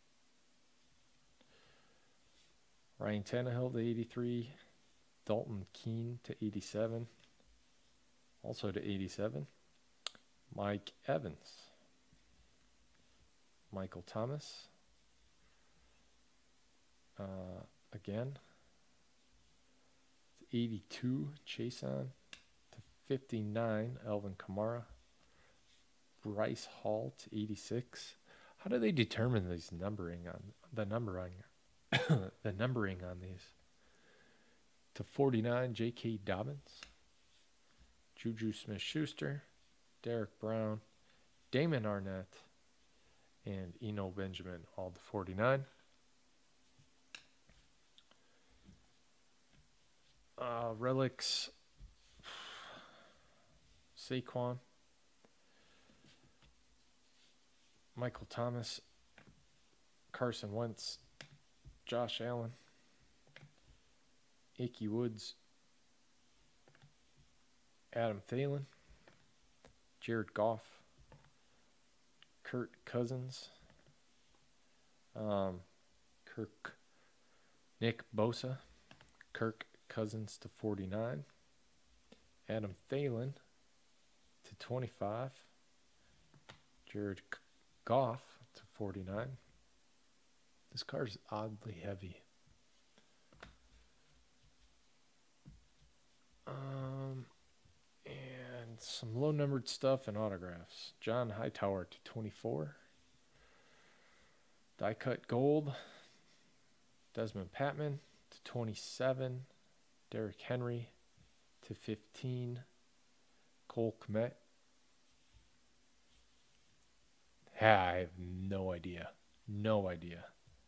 Ryan Tannehill to eighty-three, Dalton Keene to eighty-seven, also to eighty-seven, Mike Evans, Michael Thomas, uh, again, to eighty-two, Chason, to fifty-nine, Alvin Kamara, Bryce Hall to eighty-six. How do they determine these numbering on the numbering the numbering on these? To forty-nine, J K. Dobbins, Juju Smith-Schuster, Derek Brown, Damon Arnett, and Eno Benjamin, all to forty-nine. Uh, relics, Saquon, Michael Thomas, Carson Wentz, Josh Allen, Ickey Woods, Adam Thielen, Jared Goff, Kirk Cousins, um, Kirk, Nick Bosa, Kirk Cousins to forty-nine, Adam Thielen to twenty-five, Jared Goff to forty-nine. This card is oddly heavy. Um, and some low-numbered stuff and autographs. John Hightower to twenty-four. Die-cut gold. Desmond Patman to twenty-seven. Derrick Henry to fifteen. Cole Kmet. I have no idea. No idea.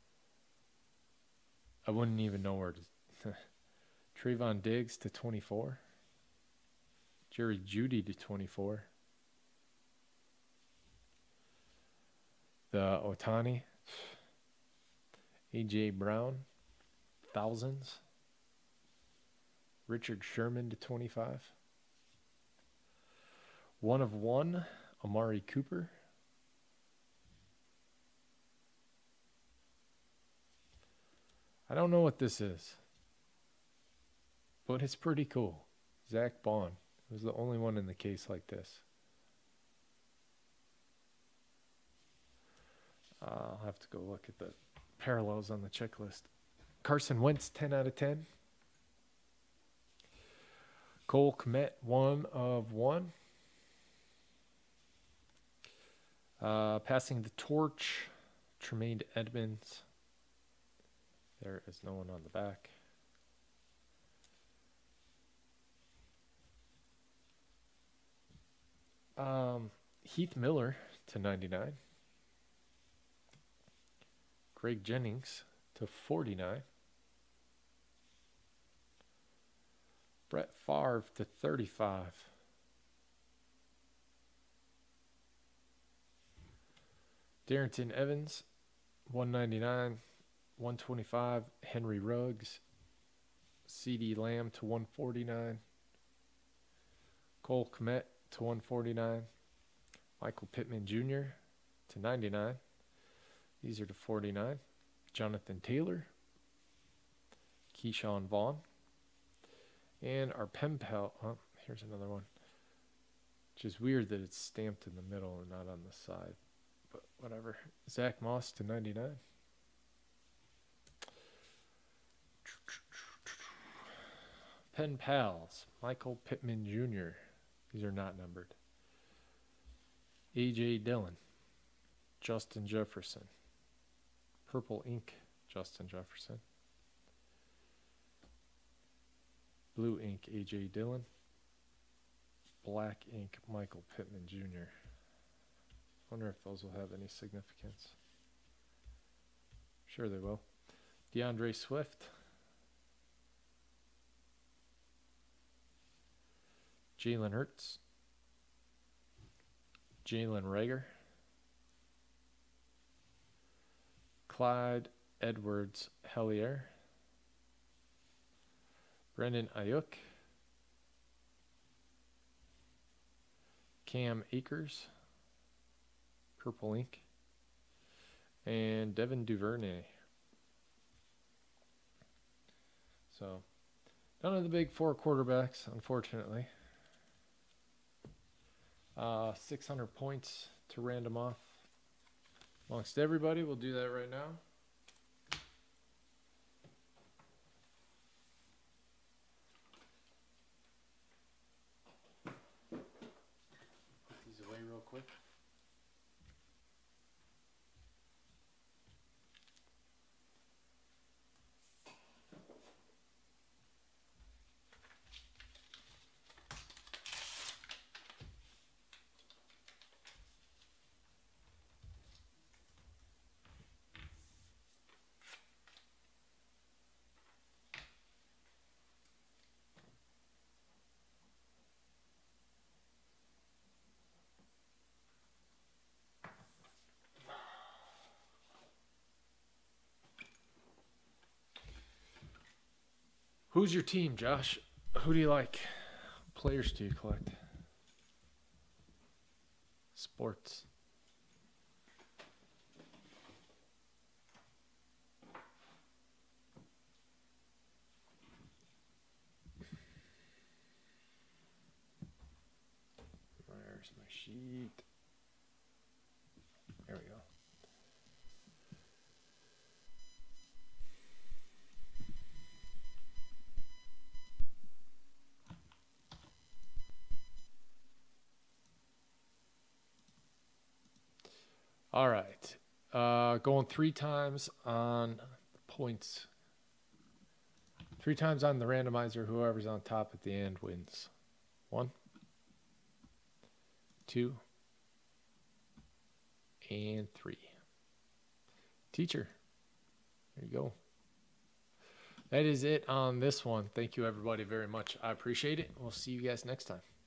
I wouldn't even know where to... Trayvon Diggs to twenty-four. Jerry Jeudy to twenty-four. The Otani. A J Brown. Thousands. Richard Sherman to twenty-five. One of one. Amari Cooper. I don't know what this is, but it's pretty cool. Zach Bond was the only one in the case like this. Uh, I'll have to go look at the parallels on the checklist. Carson Wentz, ten out of ten. Cole Kmet, one of one. Uh, passing the torch, Tremaine Edmonds. There is no one on the back. Um, Heath Miller to ninety-nine. Greg Jennings to forty-nine. Brett Favre to thirty-five. Darrington Evans, one ninety-nine. one twenty-five. Henry Ruggs. CeeDee Lamb to one forty-nine. Cole Kmet to one forty-nine. Michael Pittman Junior to ninety-nine. These are to forty-nine. Jonathan Taylor. Keyshawn Vaughn. And our pen pal. Oh, here's another one. Which is weird that it's stamped in the middle and not on the side. But whatever. Zach Moss to ninety-nine. Pen pals. Michael Pittman Junior These are not numbered. A J Dillon. Justin Jefferson. Purple ink. Justin Jefferson. Blue ink. A J Dillon. Black ink. Michael Pittman Junior Wonder if those will have any significance. Sure they will. DeAndre Swift. Jalen Hurts. Jalen Reagor. Clyde Edwards Hellier. Brendan Ayuk. Cam Akers. Purple ink. And Devin Duvernay. So, none of the big four quarterbacks, unfortunately. Uh, six hundred points to random off amongst everybody. We'll do that right now. Put these away real quick. Who's your team, Josh? Who do you like? What players do you collect? Sports. Where's my sheet? There we go. All right. Uh, going three times on points. Three times on the randomizer. Whoever's on top at the end wins. One. Two. And three. Teacher. There you go. That is it on this one. Thank you, everybody, very much. I appreciate it. We'll see you guys next time.